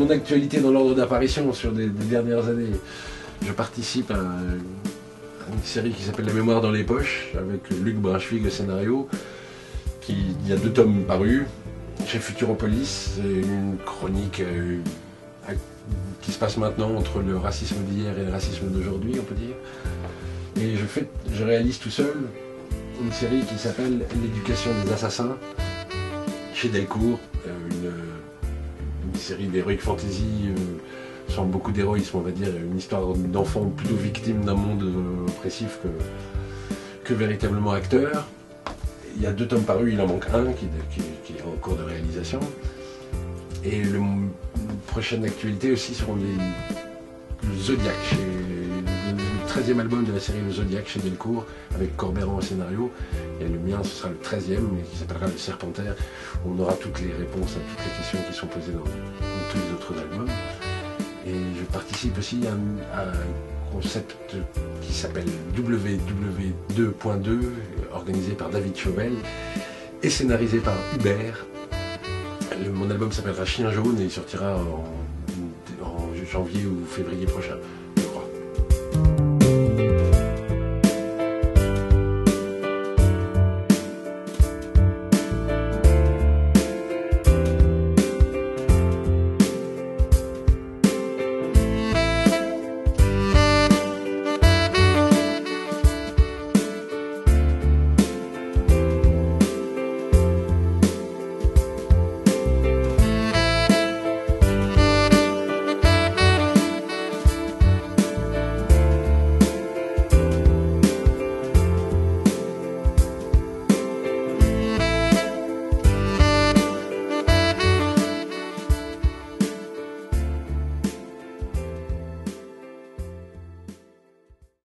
mon actualité dans l'ordre d'apparition sur des dernières années, je participe à une série qui s'appelle La mémoire dans les poches, avec Luc Brunswick au scénario. Il y a 2 tomes parus chez Futuropolis. C'est une chronique qui se passe maintenant entre le racisme d'hier et le racisme d'aujourd'hui, on peut dire. Et je réalise tout seul une série qui s'appelle L'éducation des assassins, chez Delcourt, une série d'heroic fantasy sans beaucoup d'héroïsme, on va dire, une histoire d'enfants plutôt victimes d'un monde oppressif que véritablement acteurs. Il y a 2 tomes parus, il en manque un qui est en cours de réalisation. Et la prochaine actualité aussi seront le Zodiac, le 13e album de la série Le Zodiac chez Delcourt, avec Corberan au scénario. Et le mien, ce sera le 13e, mais qui s'appellera Le Serpentaire, où on aura toutes les réponses à toutes les questions qui sont posées dans tous les autres albums. Et je participe aussi à un concept qui s'appelle WW2.2, organisé par David Chauvel et scénarisé par Hubert. Mon album s'appellera Chien jaune et il sortira en janvier ou février prochain.